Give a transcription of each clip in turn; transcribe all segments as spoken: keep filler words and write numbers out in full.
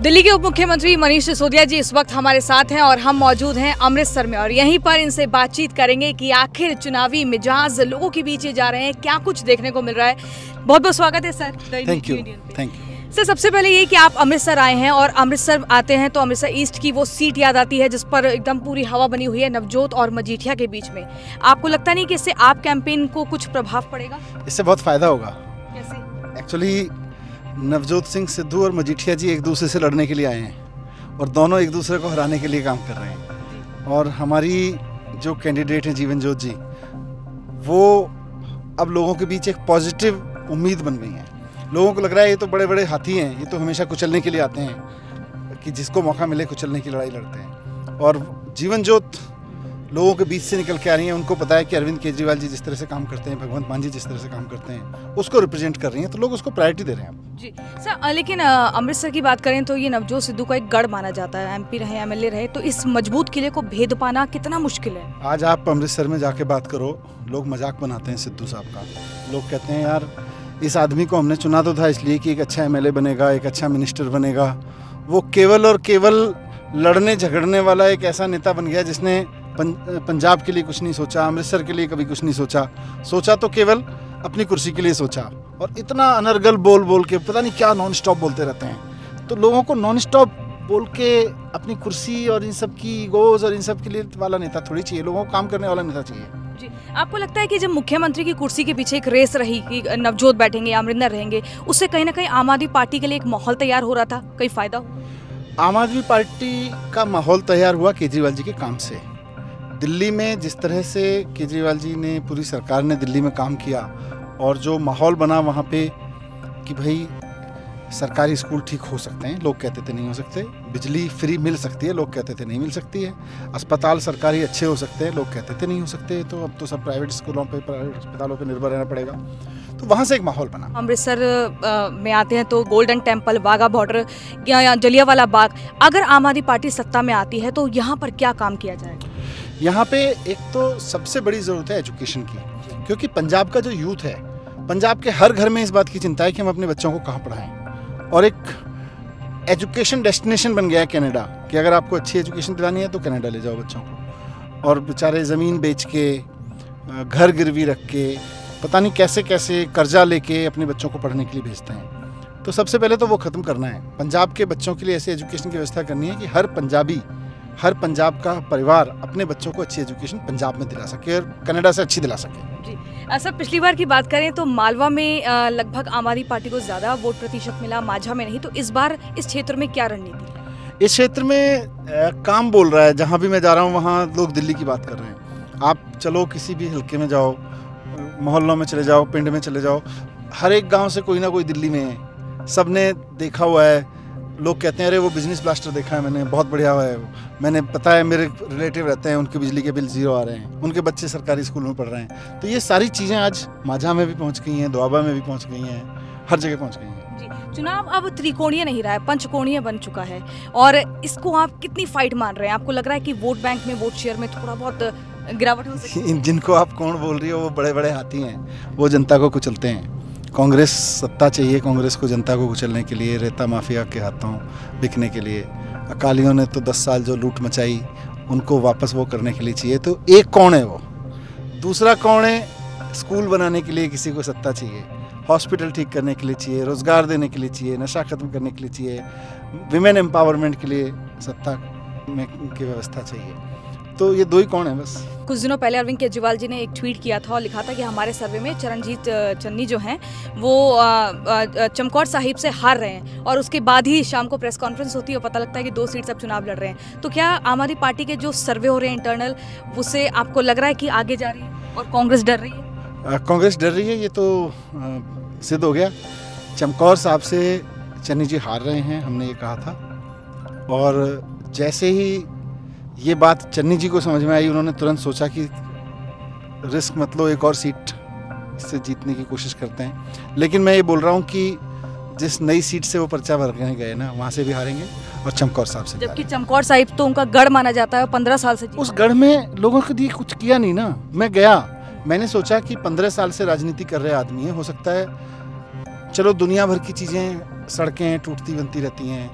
दिल्ली के उप मुख्यमंत्री मनीष सिसोदिया जी इस वक्त हमारे साथ हैं और हम मौजूद हैं अमृतसर में और यहीं पर इनसे बातचीत करेंगे कि आखिर चुनावी मिजाज लोगों के बीच जा रहे हैं, क्या कुछ देखने को मिल रहा है। बहुत बहुत स्वागत है sir. Thank you thank you sir, सबसे पहले ये कि आप अमृतसर आए हैं और अमृतसर आते हैं तो अमृतसर ईस्ट की वो सीट याद आती है जिस पर एकदम पूरी हवा बनी हुई है नवजोत और मजीठिया के बीच में। आपको लगता नहीं कि इससे आप कैंपेन को कुछ प्रभाव पड़ेगा? इससे बहुत फायदा होगा। कैसे? एक्चुअली नवजोत सिंह सिद्धू और मजीठिया जी एक दूसरे से लड़ने के लिए आए हैं और दोनों एक दूसरे को हराने के लिए काम कर रहे हैं। और हमारी जो कैंडिडेट हैं जीवन ज्योत जी, वो अब लोगों के बीच एक पॉजिटिव उम्मीद बन गई है। लोगों को लग रहा है ये तो बड़े बड़े हाथी हैं, ये तो हमेशा कुचलने के लिए आते हैं, कि जिसको मौका मिले कुचलने की लड़ाई लड़ते हैं। और जीवन ज्योत लोगों के बीच से निकल के आ रही हैं। उनको पता है कि अरविंद केजरीवाल जी जिस तरह से काम करते हैं, भगवंत मान जी जिस तरह से काम करते हैं, उसको रिप्रेजेंट कर रही हैं, तो लोग उसको प्रायोरिटी दे रहे हैं जी सर। लेकिन अमृतसर की बात करें तो ये नवजोत सिद्धू का एक गढ़ माना जाता है, एमपी रहे एमएलए रहे, तो इस मजबूत किले को भेद पाना कितना मुश्किल है? आज आप अमृतसर में जाके बात करो, लोग मजाक बनाते हैं सिद्धू साहब का। लोग कहते हैं यार इस आदमी को हमने चुना तो था इसलिए कि एक अच्छा एमएलए बनेगा, एक अच्छा मिनिस्टर बनेगा। वो केवल और केवल लड़ने झगड़ने वाला एक ऐसा नेता बन गया जिसने पंजाब के लिए कुछ नहीं सोचा, अमृतसर के लिए कभी कुछ नहीं सोचा। सोचा तो केवल अपनी कुर्सी के लिए सोचा, और इतना अनर्गल बोल बोल के पता नहीं क्या नॉन स्टॉप बोलते रहते हैं। तो लोगों को नॉन स्टॉप बोल के अपनी कुर्सी और इन सब की गोज और इन सब के लिए वाला नेता थोड़ी चाहिए, लोगों को काम करने वाला नेता चाहिए जी। आपको लगता है कि जब मुख्यमंत्री की कुर्सी के पीछे एक रेस रही कि नवजोत बैठेंगे या अमरिंदर रहेंगे, उससे कहीं ना कहीं आम आदमी पार्टी के लिए एक माहौल तैयार हो रहा था, कई फायदा हुआ? आम आदमी पार्टी का माहौल तैयार हुआ केजरीवाल जी के काम से। दिल्ली में जिस तरह से केजरीवाल जी ने, पूरी सरकार ने दिल्ली में काम किया और जो माहौल बना वहाँ पे कि भाई सरकारी स्कूल ठीक हो सकते हैं, लोग कहते थे नहीं हो सकते। बिजली फ्री मिल सकती है, लोग कहते थे नहीं मिल सकती है। अस्पताल सरकारी अच्छे हो सकते हैं, लोग कहते थे नहीं हो सकते। तो अब तो सब प्राइवेट स्कूलों पे, प्राइवेट अस्पतालों पे निर्भर रहना पड़ेगा। तो वहाँ से एक माहौल बना। अमृतसर में आते हैं तो गोल्डन टेम्पल, वाघा बॉर्डर या जलियांवाला बाग, अगर आम आदमी पार्टी सत्ता में आती है तो यहाँ पर क्या काम किया जाएगा? यहाँ पे एक तो सबसे बड़ी ज़रूरत है एजुकेशन की, क्योंकि पंजाब का जो यूथ है, पंजाब के हर घर में इस बात की चिंता है कि हम अपने बच्चों को कहाँ पढ़ाएं। और एक एजुकेशन डेस्टिनेशन बन गया है कनाडा, कि अगर आपको अच्छी एजुकेशन दिलानी है तो कनाडा ले जाओ बच्चों को। और बेचारे ज़मीन बेच के, घर गिरवी रख के, पता नहीं कैसे कैसे कर्जा लेके अपने बच्चों को पढ़ने के लिए भेजते हैं। तो सबसे पहले तो वो ख़त्म करना है। पंजाब के बच्चों के लिए ऐसे एजुकेशन की व्यवस्था करनी है कि हर पंजाबी, हर पंजाब का परिवार अपने बच्चों को अच्छी एजुकेशन पंजाब में दिला सके और कनाडा से अच्छी दिला सके जी। सर, पिछली बार की बात करें तो मालवा में लगभग आम आदमी पार्टी को ज़्यादा वोट प्रतिशत मिला, माझा में नहीं। तो इस बार इस क्षेत्र में क्या रणनीति है? इस क्षेत्र में आ, काम बोल रहा है। जहाँ भी मैं जा रहा हूँ वहाँ लोग दिल्ली की बात कर रहे हैं। आप चलो किसी भी हल्के में जाओ, मोहल्लों में चले जाओ, पिंड में चले जाओ, हर एक गाँव से कोई ना कोई दिल्ली में है। सब ने देखा हुआ है। लोग कहते हैं अरे वो बिजनेस ब्लास्टर देखा है मैंने, बहुत बढ़िया हुआ है। मैंने पता है, मेरे रिलेटिव रहते हैं, उनके बिजली के बिल जीरो आ रहे हैं, उनके बच्चे सरकारी स्कूल में पढ़ रहे हैं। तो ये सारी चीज़ें आज माझा में भी पहुंच गई हैं, दोआबा में भी पहुंच गई हैं, हर जगह पहुंच गई हैं जी। चुनाव अब त्रिकोणीय नहीं रहा है, पंचकोणीय बन चुका है। और इसको आप कितनी फाइट मान रहे हैं? आपको लग रहा है कि वोट बैंक में, वोट शेयर में थोड़ा बहुत गिरावट हो सकती है? जिनको आप कौन बोल रही हो वो बड़े बड़े हाथी हैं, वो जनता को कुचलते हैं। कांग्रेस सत्ता चाहिए कांग्रेस को जनता को कुचलने के लिए, रेता माफिया के हाथों बिकने के लिए। अकालियों ने तो दस साल जो लूट मचाई, उनको वापस वो करने के लिए चाहिए। तो एक कौन है वो, दूसरा कौन है? स्कूल बनाने के लिए किसी को सत्ता चाहिए, हॉस्पिटल ठीक करने के लिए चाहिए, रोजगार देने के लिए चाहिए, नशा खत्म करने के लिए चाहिए, विमेन एम्पावरमेंट के लिए सत्ता में की व्यवस्था चाहिए। तो ये दो ही कौन है बस। कुछ दिनों पहले अरविंद केजरीवाल जी ने एक ट्वीट किया था और लिखा था कि हमारे सर्वे में चरणजीत चन्नी जो हैं वो चमकौर साहिब से हार रहे हैं, और उसके बाद ही शाम को प्रेस कॉन्फ्रेंस होती है और पता लगता है कि दो सीट से अब चुनाव लड़ रहे हैं। तो क्या आम आदमी पार्टी के जो सर्वे हो रहे हैं इंटरनल, उससे आपको लग रहा है कि आगे जा रही है और कांग्रेस डर रही है? कांग्रेस डर रही है, ये तो सिद्ध हो गया। चमकौर साहब से चन्नी जी हार रहे हैं, हमने ये कहा था। और जैसे ही ये बात चन्नी जी को समझ में आई, उन्होंने तुरंत सोचा कि रिस्क मत लो, एक और सीट से जीतने की कोशिश करते हैं। लेकिन मैं ये बोल रहा हूँ कि जिस नई सीट से वो पर्चा भरने गए ना, वहाँ से भी हारेंगे और चमकौर साहब से। जबकि चमकौर साहिब तो उनका गढ़ माना जाता है, पंद्रह साल से उस गढ़ में लोगों के लिए कुछ किया नहीं ना। मैं गया, मैंने सोचा कि पंद्रह साल से राजनीति कर रहे आदमी है, हो सकता है चलो दुनिया भर की चीज़ें, सड़कें टूटती बनती रहती हैं,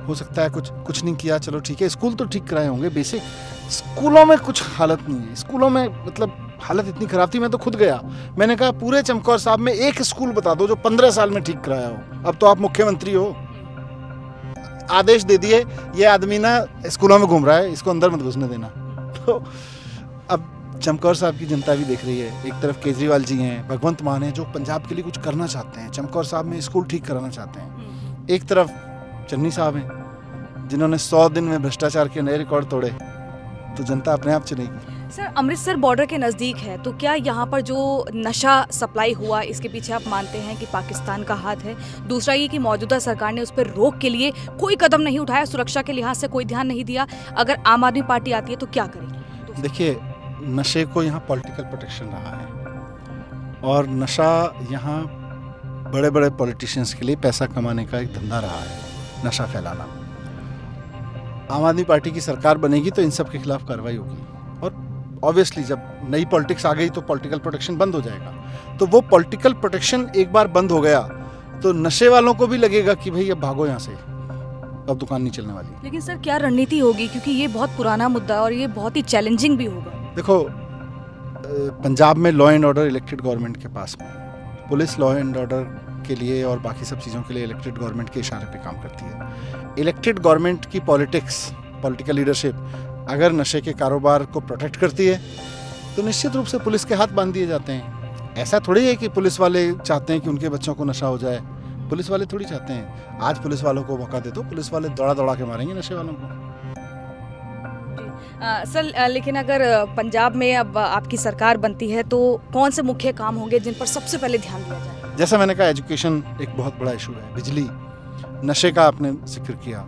हो सकता है कुछ कुछ नहीं किया, चलो ठीक है, स्कूल तो ठीक कराए होंगे बेसिक। स्कूलों में कुछ हालत नहीं है, स्कूलों में मतलब हालत इतनी खराब थी, मैं तो खुद गया, मैंने कहा पूरे चमकौर साहब में एक स्कूल बता दो जो पंद्रह साल में ठीक कराया हो। अब तो आप मुख्यमंत्री हो, आदेश दे दिए ये आदमी ना स्कूलों में घूम रहा है, इसको अंदर मत घुसने देना। तो अब चमकौर साहब की जनता भी देख रही है, एक तरफ केजरीवाल जी हैं, भगवंत मान है जो पंजाब के लिए कुछ करना चाहते हैं, चमकौर साहब में स्कूल ठीक कराना चाहते हैं, एक तरफ चन्नी साहब हैं जिन्होंने सौ दिन में भ्रष्टाचार के नए रिकॉर्ड तोड़े, तो जनता अपने आप चुनेगी। सर, अमृतसर बॉर्डर के नज़दीक है, तो क्या यहाँ पर जो नशा सप्लाई हुआ इसके पीछे आप मानते हैं कि पाकिस्तान का हाथ है? दूसरा ये कि मौजूदा सरकार ने उस पर रोक के लिए कोई कदम नहीं उठाया, सुरक्षा के लिहाज से कोई ध्यान नहीं दिया, अगर आम आदमी पार्टी आती है तो क्या करेगी? देखिए, नशे को यहाँ पॉलिटिकल प्रोटेक्शन रहा है, और नशा यहाँ बड़े बड़े पॉलिटिशियंस के लिए पैसा कमाने का एक धंधा रहा है, नशा फैलाना। आम आदमी पार्टी की सरकार बनेगी तो इन सब के खिलाफ कार्रवाई होगी, और ऑब्वियसली जब नई पॉलिटिक्स आ गई तो पॉलिटिकल प्रोटेक्शन बंद हो जाएगा। तो वो पॉलिटिकल प्रोटेक्शन एक बार बंद हो गया तो नशे वालों को भी लगेगा कि भाई अब भागो यहाँ से, अब दुकान नहीं चलने वाली। लेकिन सर, क्या रणनीति होगी, क्योंकि ये बहुत पुराना मुद्दा है और ये बहुत ही चैलेंजिंग भी होगा। देखो, पंजाब में law and order elected government के पास में, पुलिस लॉ एंड ऑर्डर के लिए और बाकी सब चीज़ों के लिए इलेक्टेड गवर्नमेंट के इशारे पे काम करती है। इलेक्टेड गवर्नमेंट की पॉलिटिक्स, पॉलिटिकल लीडरशिप अगर नशे के कारोबार को प्रोटेक्ट करती है तो निश्चित रूप से पुलिस के हाथ बांध दिए जाते हैं। ऐसा थोड़ी है कि पुलिस वाले चाहते हैं कि उनके बच्चों को नशा हो जाए, पुलिस वाले थोड़ी चाहते हैं। आज पुलिस वालों को मौका दे दो, पुलिस वाले दौड़ा दौड़ा के मारेंगे नशे वालों को। आ, सर, लेकिन अगर पंजाब में अब आपकी सरकार बनती है तो कौन से मुख्य काम होंगे जिन पर सबसे पहले ध्यान दिया जाए? जैसा मैंने कहा, एजुकेशन एक बहुत बड़ा इशू है, बिजली, नशे का आपने जिक्र किया,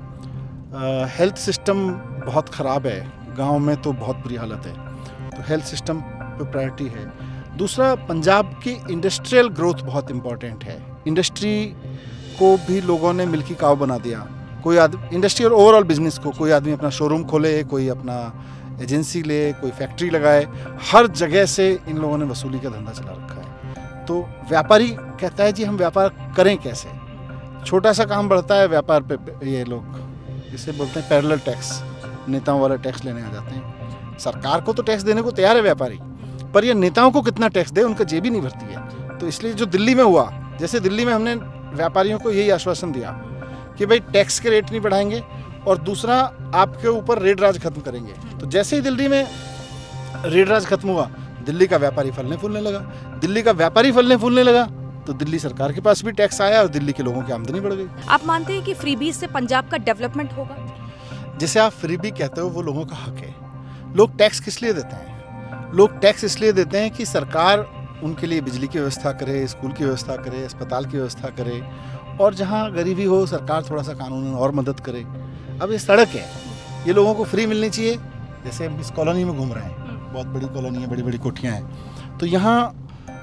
हेल्थ सिस्टम बहुत ख़राब है, गांव में तो बहुत बुरी हालत है, तो हेल्थ सिस्टम पे प्रायोरिटी है। दूसरा, पंजाब की इंडस्ट्रियल ग्रोथ बहुत इम्पॉर्टेंट है, इंडस्ट्री को भी लोगों ने मिल्की काव बना दिया। कोई आदमी इंडस्ट्री और ओवरऑल बिजनेस को, कोई आदमी अपना शोरूम खोले, कोई अपना एजेंसी ले, कोई फैक्ट्री लगाए, हर जगह से इन लोगों ने वसूली का धंधा चला रखा है। तो व्यापारी कहता है जी हम व्यापार करें कैसे, छोटा सा काम बढ़ता है व्यापार पे, ये लोग इसे बोलते हैं पैरेलल टैक्स, नेताओं वाला टैक्स लेने आ जाते हैं। सरकार को तो टैक्स देने को तैयार है व्यापारी, पर ये नेताओं को कितना टैक्स दे, उनका जेब ही नहीं भरती है। तो इसलिए जो दिल्ली में हुआ, जैसे दिल्ली में हमने व्यापारियों को यही आश्वासन दिया कि भाई टैक्स के रेट नहीं बढ़ाएंगे, और दूसरा आपके ऊपर रेड राज खत्म करेंगे। तो जैसे ही दिल्ली में रेड राज खत्म हुआ, दिल्ली का व्यापारी फलने फूलने लगा, दिल्ली का व्यापारी फलने फूलने लगा तो दिल्ली सरकार के पास भी टैक्स आया और दिल्ली के लोगों की आमदनी बढ़ गई। आप मानते हैं कि फ्रीबीज से पंजाब का डेवलपमेंट होगा? जिसे आप फ्रीबी कहते हो वो लोगों का हक है। लोग टैक्स किस लिए देते हैं? लोग टैक्स इसलिए देते हैं कि सरकार उनके लिए बिजली की व्यवस्था करे, स्कूल की व्यवस्था करे, अस्पताल की व्यवस्था करे, और जहाँ गरीबी हो सरकार थोड़ा सा कानून और मदद करे। अब ये सड़क है, ये लोगों को फ्री मिलनी चाहिए। जैसे हम इस कॉलोनी में घूम रहे हैं, बहुत बड़ी कॉलोनी है, बड़ी बड़ी कोठियाँ हैं, तो यहाँ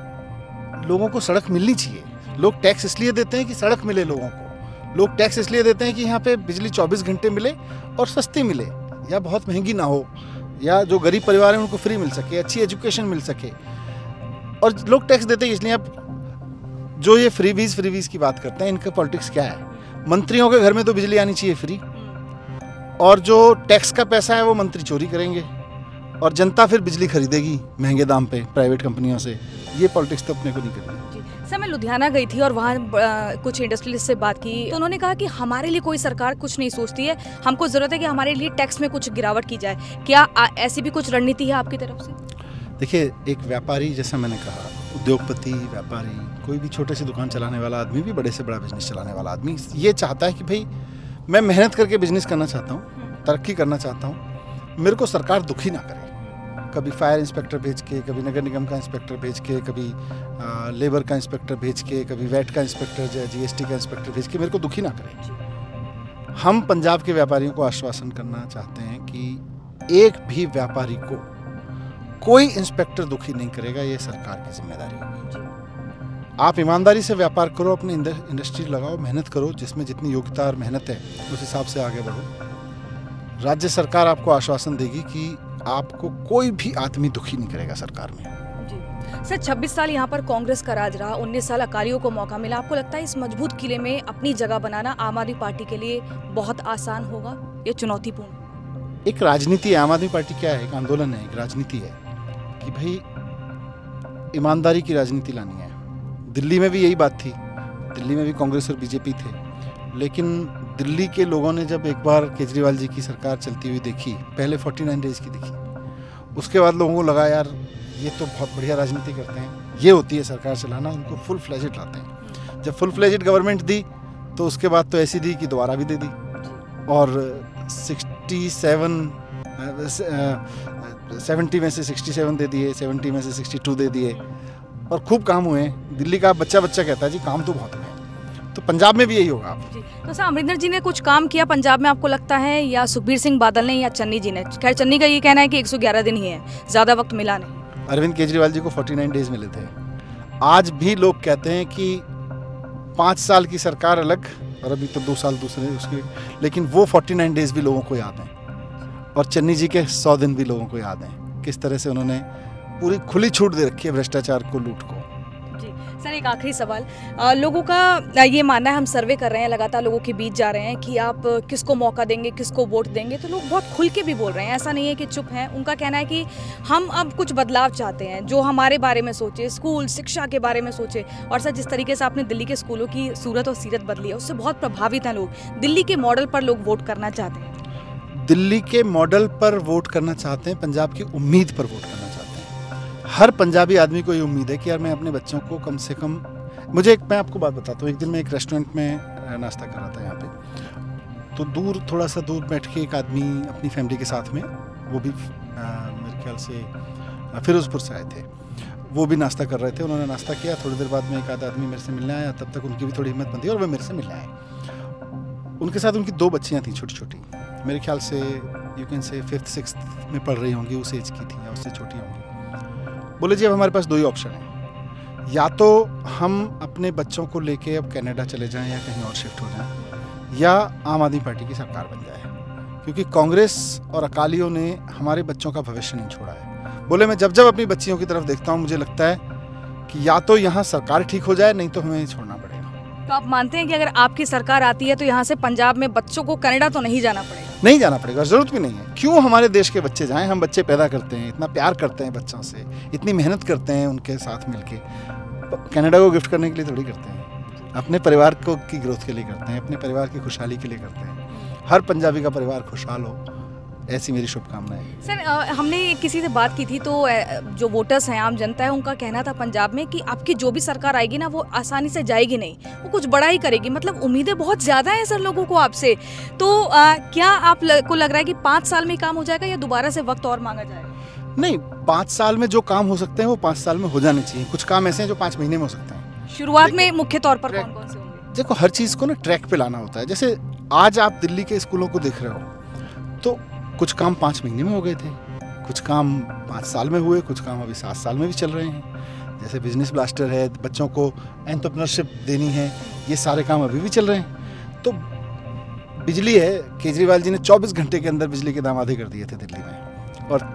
लोगों को सड़क मिलनी चाहिए। लोग टैक्स इसलिए देते हैं कि सड़क मिले लोगों को, लोग टैक्स इसलिए देते हैं कि यहाँ पे बिजली चौबीस घंटे मिले और सस्ती मिले, या बहुत महंगी ना हो, या जो गरीब परिवार हैं उनको फ्री मिल सके, अच्छी एजुकेशन मिल सके। और लोग टैक्स देते हैं इसलिए। अब जो ये फ्रीबीज फ्रीबीज की बात करते हैं, इनका पॉलिटिक्स क्या है? मंत्रियों के घर में तो बिजली आनी चाहिए फ्री, और जो टैक्स का पैसा है वो मंत्री चोरी करेंगे और जनता फिर बिजली खरीदेगी महंगे दाम पे प्राइवेट कंपनियों से। ये पॉलिटिक्स तो अपने को नहीं करनी। सर, मैं लुधियाना गई थी और वहाँ कुछ इंडस्ट्रियलिस्ट से बात की, तो उन्होंने कहा कि हमारे लिए कोई सरकार कुछ नहीं सोचती है, हमको ज़रूरत है कि हमारे लिए टैक्स में कुछ गिरावट की जाए। क्या आ, ऐसी भी कुछ रणनीति है आपकी तरफ से? देखिए, एक व्यापारी, जैसा मैंने कहा, उद्योगपति, व्यापारी, कोई भी छोटे से दुकान चलाने वाला आदमी भी बड़े से बड़ा बिजनेस चलाने वाला आदमी ये चाहता है कि भाई मैं मेहनत करके बिजनेस करना चाहता हूँ, तरक्की करना चाहता हूँ, मेरे को सरकार दुखी ना करे। कभी फायर इंस्पेक्टर भेज के, कभी नगर निगम का इंस्पेक्टर भेज के, कभी आ, लेबर का इंस्पेक्टर भेज के, कभी वैट का इंस्पेक्टर, जीएसटी का इंस्पेक्टर भेज के मेरे को दुखी ना करे। हम पंजाब के व्यापारियों को आश्वासन करना चाहते हैं कि एक भी व्यापारी को कोई इंस्पेक्टर दुखी नहीं करेगा, ये सरकार की जिम्मेदारी होगी। आप ईमानदारी से व्यापार करो, अपनी इंडस्ट्री लगाओ, मेहनत करो, जिसमें जितनी योग्यता और मेहनत है उस हिसाब से आगे बढ़ो। राज्य सरकार आपको आश्वासन देगी कि आपको कोई भी आदमी दुखी नहीं करेगा सरकार में। सर छब्बीस साल यहाँ पर कांग्रेस का राज रहा, उन्नीस साल अकालियों को मौका मिला। आपको लगता है इस मजबूत किले में अपनी जगह बनाना आम आदमी पार्टी के लिए बहुत आसान होगा या चुनौतीपूर्ण? एक राजनीति है, आम आदमी पार्टी क्या है, एक आंदोलन है, एक राजनीति है कि भाई ईमानदारी की राजनीति लानी है। दिल्ली में भी यही बात थी, दिल्ली में भी कांग्रेस और बीजेपी थे, लेकिन दिल्ली के लोगों ने जब एक बार केजरीवाल जी की सरकार चलती हुई देखी, पहले उनचास डेज की देखी, उसके बाद लोगों को लगा यार ये तो बहुत बढ़िया राजनीति करते हैं, ये होती है सरकार चलाना, उनको फुल फ्लेजेड लाते हैं। जब फुल फ्लेजेड गवर्नमेंट दी तो उसके बाद तो ऐसी दी कि दोबारा भी दे दी, और सड़सठ सत्तर में से सड़सठ दे दिए, सत्तर में से बासठ दे दिए, और खूब काम हुए। दिल्ली का बच्चा बच्चा कहता है जी काम तो बहुत है, तो पंजाब में भी यही होगा। आप तो सर अमरिंदर जी ने कुछ काम किया पंजाब में आपको लगता है, या सुखबीर सिंह बादल ने, या चन्नी जी ने? खैर चन्नी का ये कहना है कि एक सौ ग्यारह दिन ही है, ज़्यादा वक्त मिला नहीं। अरविंद केजरीवाल जी को उनचास डेज मिले थे। आज भी लोग कहते हैं कि पाँच साल की सरकार अलग और अभी तो दो साल दूसरे उसके, लेकिन वो उनचास डेज भी लोगों को याद हैं, और चन्नी जी के सौ दिन भी लोगों को याद हैं, किस तरह से उन्होंने पूरी खुली छूट दे रखी है भ्रष्टाचार को, लूट को। सर एक आखिरी सवाल, आ, लोगों का ये मानना है, हम सर्वे कर रहे हैं लगातार, लोगों के बीच जा रहे हैं कि आप किसको मौका देंगे, किसको वोट देंगे, तो लोग बहुत खुल के भी बोल रहे हैं, ऐसा नहीं है कि चुप हैं। उनका कहना है कि हम अब कुछ बदलाव चाहते हैं, जो हमारे बारे में सोचे, स्कूल शिक्षा के बारे में सोचे। और सर जिस तरीके से आपने दिल्ली के स्कूलों की सूरत और सीरत बदली है, उससे बहुत प्रभावित हैं लोग। दिल्ली के मॉडल पर लोग वोट करना चाहते हैं, दिल्ली के मॉडल पर वोट करना चाहते हैं, पंजाब की उम्मीद पर वोट करना चाहते हैं। हर पंजाबी आदमी को ये उम्मीद है कि यार मैं अपने बच्चों को कम से कम, मुझे एक मैं आपको बात बताता हूँ, एक दिन मैं एक रेस्टोरेंट में नाश्ता कर रहा था यहाँ पे, तो दूर थोड़ा सा दूर बैठ के एक आदमी अपनी फैमिली के साथ में, वो भी आ, मेरे ख्याल से फिरोजपुर से आए थे, वो भी नाश्ता कर रहे थे। उन्होंने नाश्ता किया, थोड़ी देर बाद में एक आध आदमी मेरे से मिलने आया, तब तक उनकी भी थोड़ी हिम्मत बनती और वे मेरे से मिलने आए। उनके साथ उनकी दो बच्चियाँ थीं छोटी छोटी, मेरे ख्याल से you can say fifth sixth में पढ़ रही होंगी, उस एज की थी या उससे छोटी होंगी। बोले जी अब हमारे पास दो ही ऑप्शन है, या तो हम अपने बच्चों को लेके अब कनाडा चले जाएं या कहीं और शिफ्ट हो जाएं, या आम आदमी पार्टी की सरकार बन जाए, क्योंकि कांग्रेस और अकालियों ने हमारे बच्चों का भविष्य नहीं छोड़ा है। बोले मैं जब जब अपनी बच्चियों की तरफ देखता हूं, मुझे लगता है कि या तो यहाँ सरकार ठीक हो जाए, नहीं तो हमें छोड़ना पड़ेगा। तो आप मानते हैं कि अगर आपकी सरकार आती है तो यहाँ से पंजाब में बच्चों को कनाडा तो नहीं जाना पड़ेगा? नहीं जाना पड़ेगा, ज़रूरत भी नहीं है। क्यों हमारे देश के बच्चे जाएं? हम बच्चे पैदा करते हैं, इतना प्यार करते हैं बच्चों से, इतनी मेहनत करते हैं उनके साथ मिलके। कनाडा को गिफ्ट करने के लिए थोड़ी करते हैं, अपने परिवार को की ग्रोथ के लिए करते हैं, अपने परिवार की खुशहाली के लिए करते हैं। हर पंजाबी का परिवार खुशहाल हो, ऐसी मेरी शुभकामनाएं। सर आ, हमने किसी से बात की थी, तो आ, जो वोटर्स हैं, आम जनता है, उनका कहना था पंजाब में कि आपकी जो भी सरकार आएगी ना, वो आसानी से जाएगी नहीं, वो कुछ बड़ा ही करेगी। मतलब उम्मीदें बहुत ज़्यादा हैं सर लोगों को आपसे। तो आ, क्या आप ल, को लग रहा है कि पाँच साल में काम हो जाएगा या दोबारा से वक्त और मांगा जाएगा? नहीं, पाँच साल में जो काम हो सकते हैं वो पाँच साल में हो जाने चाहिए। कुछ काम ऐसे हैं जो पाँच महीने में हो सकते हैं। शुरुआत में मुख्य तौर पर कौन कौन से होंगे? देखो, हर चीज़ को ना ट्रैक पे लाना होता है। जैसे आज आप दिल्ली के स्कूलों को देख रहे हो, तो कुछ काम पाँच महीने में हो गए थे, कुछ काम पाँच साल में हुए, कुछ काम अभी सात साल में भी चल रहे हैं। जैसे बिजनेस ब्लास्टर है, बच्चों को एंटरप्रेन्योरशिप देनी है, ये सारे काम अभी भी चल रहे हैं। तो बिजली है, केजरीवाल जी ने चौबीस घंटे के अंदर बिजली के दाम आधे कर दिए थे दिल्ली में। और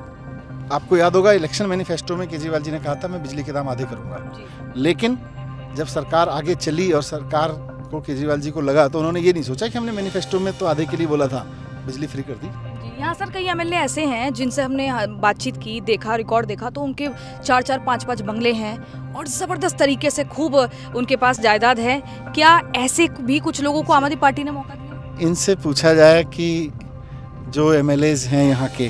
आपको याद होगा इलेक्शन मैनिफेस्टो में केजरीवाल जी ने कहा था मैं बिजली के दाम आधे करूंगा, लेकिन जब सरकार आगे चली और सरकार को केजरीवाल जी को लगा, तो उन्होंने ये नहीं सोचा कि हमने मैनिफेस्टो में तो आधे के लिए बोला था, बिजली फ्री कर दी। यहाँ सर कई एमएलए ऐसे हैं जिनसे हमने बातचीत की, देखा, रिकॉर्ड देखा, तो उनके चार चार पाँच पाँच बंगले हैं और ज़बरदस्त तरीके से खूब उनके पास जायदाद है। क्या ऐसे भी कुछ लोगों को आम आदमी पार्टी ने मौका दिया? इनसे पूछा जाए कि जो एमएलएज हैं यहाँ के,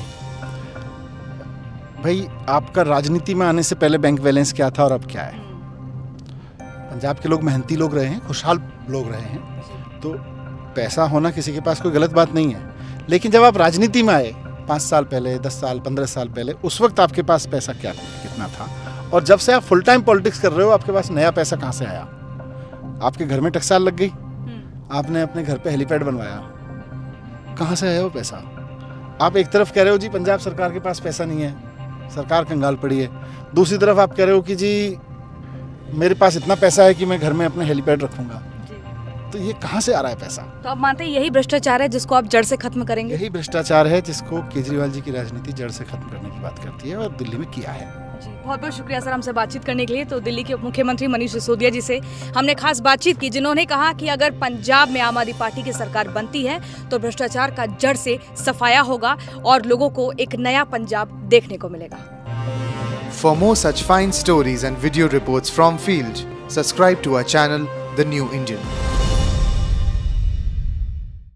भाई आपका राजनीति में आने से पहले बैंक बैलेंस क्या था और अब क्या है? पंजाब के लोग मेहनती लोग रहे हैं, खुशहाल लोग रहे हैं, तो पैसा होना किसी के पास कोई गलत बात नहीं है। लेकिन जब आप राजनीति में आए पाँच साल पहले, दस साल, पंद्रह साल पहले, उस वक्त आपके पास पैसा क्या कितना था? और जब से आप फुल टाइम पॉलिटिक्स कर रहे हो, आपके पास नया पैसा कहाँ से आया? आपके घर में टकसाल लग गई, आपने अपने घर पे हेलीपैड बनवाया, कहाँ से आया वो पैसा? आप एक तरफ कह रहे हो जी पंजाब सरकार के पास पैसा नहीं है, सरकार कंगाल पड़ी है, दूसरी तरफ आप कह रहे हो कि जी मेरे पास इतना पैसा है कि मैं घर में अपने हेलीपैड रखूंगा। तो ये कहाँ से आ रहा है पैसा? तो आप मानते हैं यही भ्रष्टाचार है जिसको आप जड़ से खत्म करेंगे? यही भ्रष्टाचार है जिसको केजरीवाल जी की राजनीति जड़ से खत्म करने की बात करती है और दिल्ली में किया है। जी, बहुत बहुत शुक्रिया सर हमसे बातचीत करने के लिए। तो दिल्ली के उप मुख्यमंत्री मनीष सिसोदिया जी से हमने खास बातचीत की, जिन्होंने कहा कि अगर पंजाब में आम आदमी पार्टी की सरकार बनती है तो भ्रष्टाचार का जड़ से सफाया होगा और लोगों को एक नया पंजाब देखने को मिलेगा। For more such fine stories and video reports from field, subscribe to our channel, The New Indian.